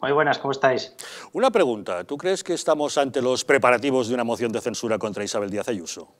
Muy buenas, ¿cómo estáis? Una pregunta, ¿tú crees que estamos ante los preparativos de una moción de censura contra Isabel Díaz Ayuso?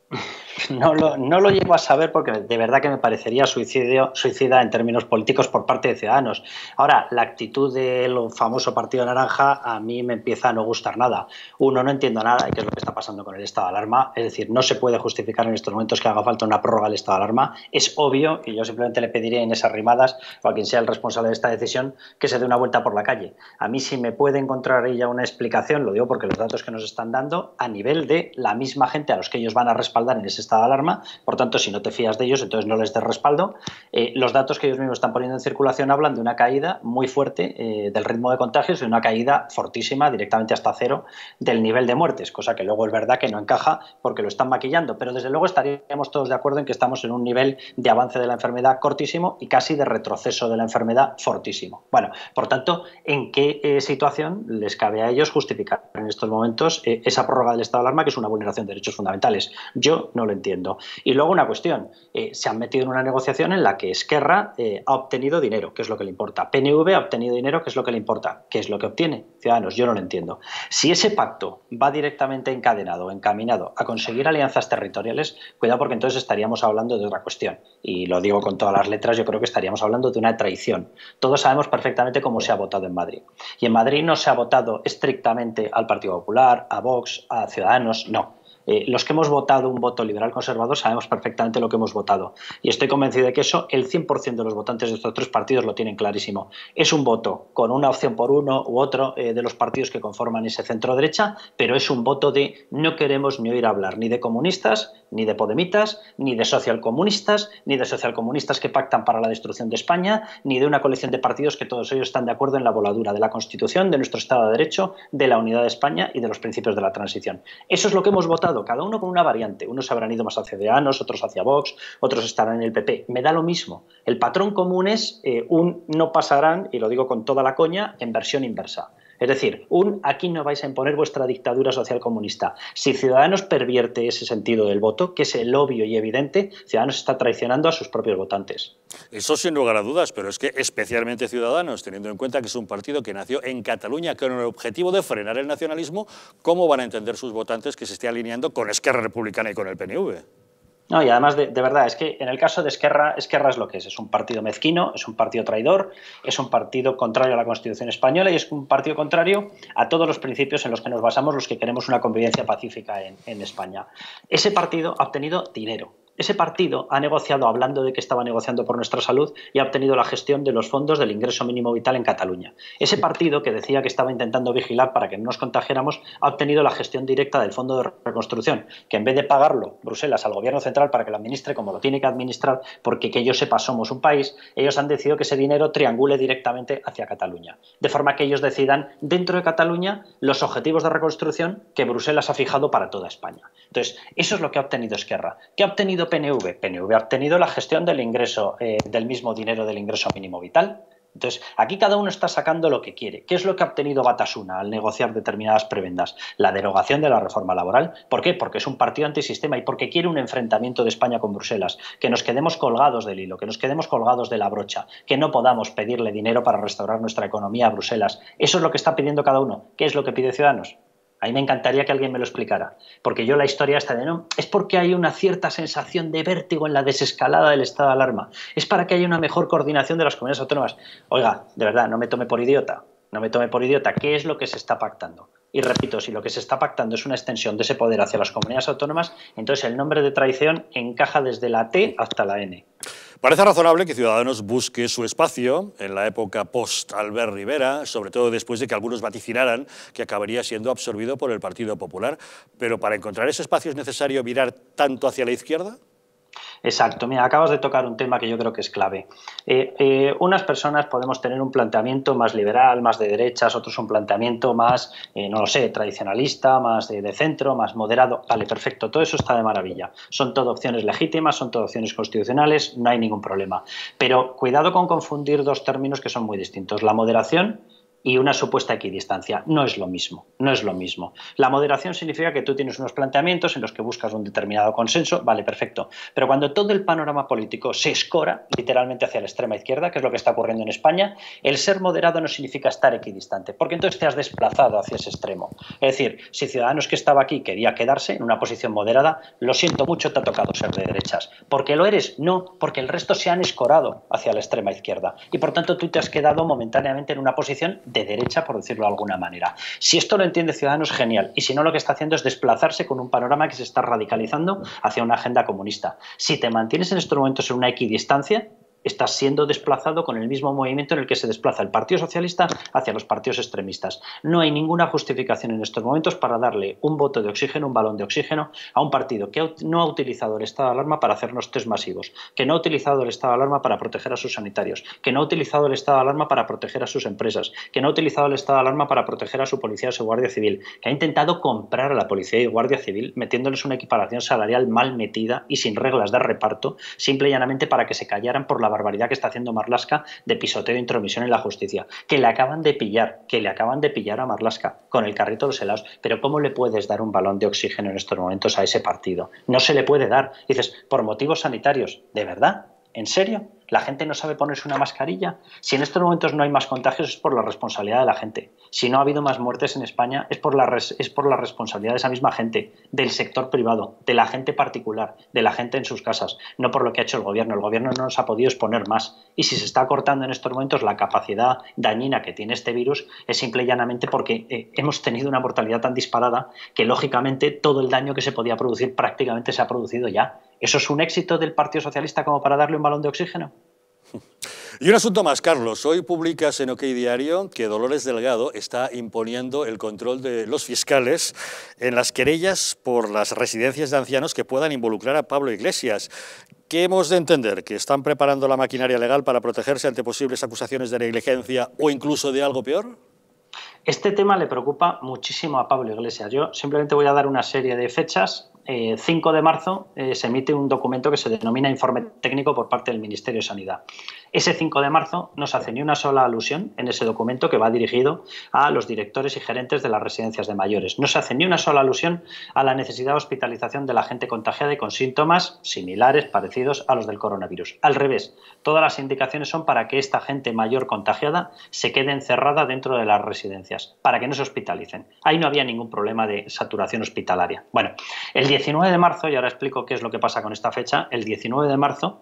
No lo llego a saber porque de verdad que me parecería suicida en términos políticos por parte de Ciudadanos. Ahora, la actitud del famoso Partido Naranja a mí me empieza a no gustar nada. Uno, no entiendo nada de qué es lo que está pasando con el estado de alarma. Es decir, no se puede justificar en estos momentos que haga falta una prórroga del estado de alarma. Es obvio, y yo simplemente le pediría en esas rimadas o a quien sea el responsable de esta decisión que se dé una vuelta por la calle. A mí si me puede encontrar ella una explicación, lo digo porque los datos que nos están dando a nivel de la misma gente a los que ellos van a respaldar en ese estado de alarma, por tanto, si no te fías de ellos, entonces no les des respaldo. Los datos que ellos mismos están poniendo en circulación hablan de una caída muy fuerte del ritmo de contagios y una caída fortísima, directamente hasta cero, del nivel de muertes, cosa que luego es verdad que no encaja porque lo están maquillando, pero desde luego estaríamos todos de acuerdo en que estamos en un nivel de avance de la enfermedad cortísimo y casi de retroceso de la enfermedad fortísimo. Bueno, por tanto, ¿en qué situación les cabe a ellos justificar en estos momentos esa prórroga del estado de alarma, que es una vulneración de derechos fundamentales? Yo no lo entiendo. Y luego una cuestión, se han metido en una negociación en la que Esquerra ha obtenido dinero, que es lo que le importa. PNV ha obtenido dinero, que es lo que le importa. ¿Qué es lo que obtiene? Ciudadanos, yo no lo entiendo. Si ese pacto va directamente encadenado, encaminado a conseguir alianzas territoriales, cuidado porque entonces estaríamos hablando de otra cuestión. Y lo digo con todas las letras, yo creo que estaríamos hablando de una traición. Todos sabemos perfectamente cómo se ha votado en Madrid. Y en Madrid no se ha votado estrictamente al Partido Popular, a Vox, a Ciudadanos, no. Los que hemos votado un voto liberal conservador sabemos perfectamente lo que hemos votado. Y estoy convencido de que eso el 100% de los votantes de estos tres partidos lo tienen clarísimo. Es un voto con una opción por uno u otro de los partidos que conforman ese centro derecha, pero es un voto de no queremos ni oír hablar ni de comunistas, ni de podemitas, ni de socialcomunistas, ni de socialcomunistas que pactan para la destrucción de España, ni de una coalición de partidos que todos ellos están de acuerdo en la voladura de la Constitución, de nuestro Estado de Derecho, de la unidad de España y de los principios de la transición. Eso es lo que hemos votado, cada uno con una variante. Unos habrán ido más hacia Ciudadanos, otros hacia Vox, otros estarán en el PP. Me da lo mismo. El patrón común es un no pasarán, y lo digo con toda la coña, en versión inversa. Es decir, aquí no vais a imponer vuestra dictadura social comunista. Si Ciudadanos pervierte ese sentido del voto, que es el obvio y evidente, Ciudadanos está traicionando a sus propios votantes. Eso sin lugar a dudas, pero es que especialmente Ciudadanos, teniendo en cuenta que es un partido que nació en Cataluña con el objetivo de frenar el nacionalismo, ¿cómo van a entender sus votantes que se esté alineando con Esquerra Republicana y con el PNV? No, y además, de verdad, es que en el caso de Esquerra, Esquerra es lo que es un partido mezquino, es un partido traidor, es un partido contrario a la Constitución española y es un partido contrario a todos los principios en los que nos basamos los que queremos una convivencia pacífica en España. Ese partido ha obtenido dinero. Ese partido ha negociado, hablando de que estaba negociando por nuestra salud, y ha obtenido la gestión de los fondos del ingreso mínimo vital en Cataluña. Ese partido, que decía que estaba intentando vigilar para que no nos contagiáramos, ha obtenido la gestión directa del Fondo de Reconstrucción, que en vez de pagarlo Bruselas al Gobierno central para que lo administre como lo tiene que administrar, porque que yo sepa somos un país, ellos han decidido que ese dinero triangule directamente hacia Cataluña. De forma que ellos decidan dentro de Cataluña los objetivos de reconstrucción que Bruselas ha fijado para toda España. Entonces, eso es lo que ha obtenido Esquerra. ¿Qué ha obtenido PNV? PNV ha obtenido la gestión del ingreso, del mismo dinero del ingreso mínimo vital. Entonces, aquí cada uno está sacando lo que quiere. ¿Qué es lo que ha obtenido Batasuna al negociar determinadas prebendas? La derogación de la reforma laboral. ¿Por qué? Porque es un partido antisistema y porque quiere un enfrentamiento de España con Bruselas, que nos quedemos colgados del hilo, que nos quedemos colgados de la brocha, que no podamos pedirle dinero para restaurar nuestra economía a Bruselas. Eso es lo que está pidiendo cada uno. ¿Qué es lo que pide Ciudadanos? A mí me encantaría que alguien me lo explicara, porque yo la historia esta de no, es porque hay una cierta sensación de vértigo en la desescalada del estado de alarma, es para que haya una mejor coordinación de las comunidades autónomas. Oiga, de verdad, no me tome por idiota, no me tome por idiota, ¿qué es lo que se está pactando? Y repito, si lo que se está pactando es una extensión de ese poder hacia las comunidades autónomas, entonces el nombre de traición encaja desde la T hasta la N. Parece razonable que Ciudadanos busque su espacio en la época post-Albert Rivera, sobre todo después de que algunos vaticinaran que acabaría siendo absorbido por el Partido Popular. Pero para encontrar ese espacio es necesario virar tanto hacia la izquierda. Exacto, mira, acabas de tocar un tema que yo creo que es clave. Unas personas podemos tener un planteamiento más liberal, más de derechas, otros un planteamiento más, no lo sé, tradicionalista, más de centro, más moderado. Vale, perfecto, todo eso está de maravilla. Son todo opciones legítimas, son todo opciones constitucionales, no hay ningún problema. Pero cuidado con confundir dos términos que son muy distintos, la moderación y una supuesta equidistancia. No es lo mismo, no es lo mismo. La moderación significa que tú tienes unos planteamientos en los que buscas un determinado consenso, vale, perfecto, pero cuando todo el panorama político se escora literalmente hacia la extrema izquierda, que es lo que está ocurriendo en España, el ser moderado no significa estar equidistante, porque entonces te has desplazado hacia ese extremo. Es decir, si Ciudadanos, que estaba aquí, quería quedarse en una posición moderada, lo siento mucho, te ha tocado ser de derechas. ¿Porque lo eres? No, porque el resto se han escorado hacia la extrema izquierda y por tanto tú te has quedado momentáneamente en una posición de derecha, por decirlo de alguna manera. Si esto lo entiende Ciudadanos, genial, y si no, lo que está haciendo es desplazarse con un panorama que se está radicalizando hacia una agenda comunista. Si te mantienes en estos momentos en una equidistancia, estás siendo desplazado con el mismo movimiento en el que se desplaza el Partido Socialista hacia los partidos extremistas. No hay ninguna justificación en estos momentos para darle un voto de oxígeno, un balón de oxígeno a un partido que no ha utilizado el estado de alarma para hacernos test masivos, que no ha utilizado el estado de alarma para proteger a sus sanitarios, que no ha utilizado el estado de alarma para proteger a sus empresas, que no ha utilizado el estado de alarma para proteger a su policía o su guardia civil, que ha intentado comprar a la policía y guardia civil metiéndoles una equiparación salarial mal metida y sin reglas de reparto, simple y llanamente para que se callaran por la barbaridad que está haciendo Marlaska de pisoteo e intromisión en la justicia, que le acaban de pillar a Marlaska con el carrito de los helados. Pero ¿cómo le puedes dar un balón de oxígeno en estos momentos a ese partido? No se le puede dar. Dices, por motivos sanitarios, ¿de verdad? ¿En serio? ¿La gente no sabe ponerse una mascarilla? Si en estos momentos no hay más contagios es por la responsabilidad de la gente. Si no ha habido más muertes en España es por la responsabilidad de esa misma gente, del sector privado, de la gente particular, de la gente en sus casas, no por lo que ha hecho el gobierno. El gobierno no nos ha podido exponer más. Y si se está cortando en estos momentos la capacidad dañina que tiene este virus es simple y llanamente porque hemos tenido una mortalidad tan disparada que lógicamente todo el daño que se podía producir prácticamente se ha producido ya. ¿Eso es un éxito del Partido Socialista como para darle un balón de oxígeno? Y un asunto más, Carlos. Hoy publicas en OK Diario que Dolores Delgado está imponiendo el control de los fiscales en las querellas por las residencias de ancianos que puedan involucrar a Pablo Iglesias. ¿Qué hemos de entender? ¿Que están preparando la maquinaria legal para protegerse ante posibles acusaciones de negligencia o incluso de algo peor? Este tema le preocupa muchísimo a Pablo Iglesias. Yo simplemente voy a dar una serie de fechas. 5 de marzo se emite un documento que se denomina informe técnico por parte del Ministerio de Sanidad. Ese 5 de marzo no se hace ni una sola alusión en ese documento que va dirigido a los directores y gerentes de las residencias de mayores. No se hace ni una sola alusión a la necesidad de hospitalización de la gente contagiada y con síntomas similares, parecidos a los del coronavirus. Al revés, todas las indicaciones son para que esta gente mayor contagiada se quede encerrada dentro de las residencias, para que no se hospitalicen. Ahí no había ningún problema de saturación hospitalaria. Bueno, el 19 de marzo, y ahora explico qué es lo que pasa con esta fecha, el 19 de marzo,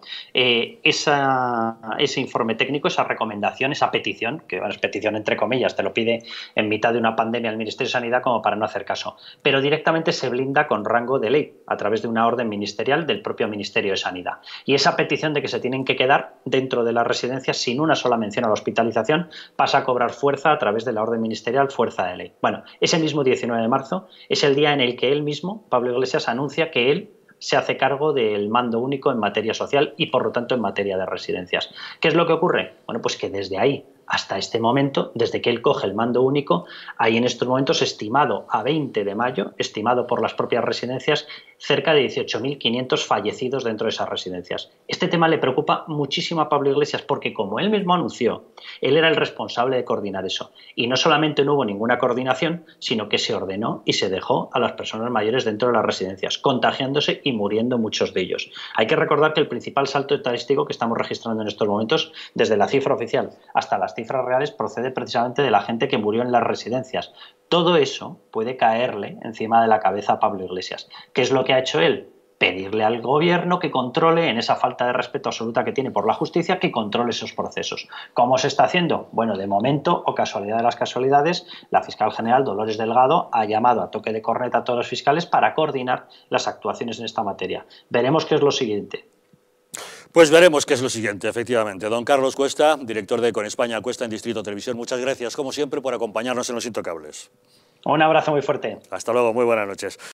ese informe técnico, esa recomendación, esa petición, que es petición entre comillas, te lo pide en mitad de una pandemia el Ministerio de Sanidad como para no hacer caso, pero directamente se blinda con rango de ley a través de una orden ministerial del propio Ministerio de Sanidad. Y esa petición de que se tienen que quedar dentro de las residencias sin una sola mención a la hospitalización pasa a cobrar fuerza a través de la orden ministerial, fuerza de ley. Bueno, ese mismo 19 de marzo es el día en el que él mismo, Pablo Iglesias, anuncia que él se hace cargo del mando único en materia social y, por lo tanto, en materia de residencias. ¿Qué es lo que ocurre? Bueno, pues que desde ahí hasta este momento, desde que él coge el mando único, hay en estos momentos estimado a 20 de mayo, estimado por las propias residencias, cerca de 18.500 fallecidos dentro de esas residencias. Este tema le preocupa muchísimo a Pablo Iglesias porque, como él mismo anunció, él era el responsable de coordinar eso. Y no solamente no hubo ninguna coordinación, sino que se ordenó y se dejó a las personas mayores dentro de las residencias, contagiándose y muriendo muchos de ellos. Hay que recordar que el principal salto estadístico que estamos registrando en estos momentos, desde la cifra oficial hasta las cifras reales, procede precisamente de la gente que murió en las residencias. Todo eso puede caerle encima de la cabeza a Pablo Iglesias. ¿Qué es lo que ha hecho él? Pedirle al gobierno que controle, en esa falta de respeto absoluta que tiene por la justicia, que controle esos procesos. ¿Cómo se está haciendo? Bueno, de momento, o casualidad de las casualidades, la fiscal general Dolores Delgado ha llamado a toque de corneta a todos los fiscales para coordinar las actuaciones en esta materia. Veremos qué es lo siguiente. Pues veremos qué es lo siguiente, efectivamente. Don Carlos Cuesta, director de Con España Cuesta en Distrito Televisión, muchas gracias, como siempre, por acompañarnos en Los Intocables. Un abrazo muy fuerte. Hasta luego, muy buenas noches.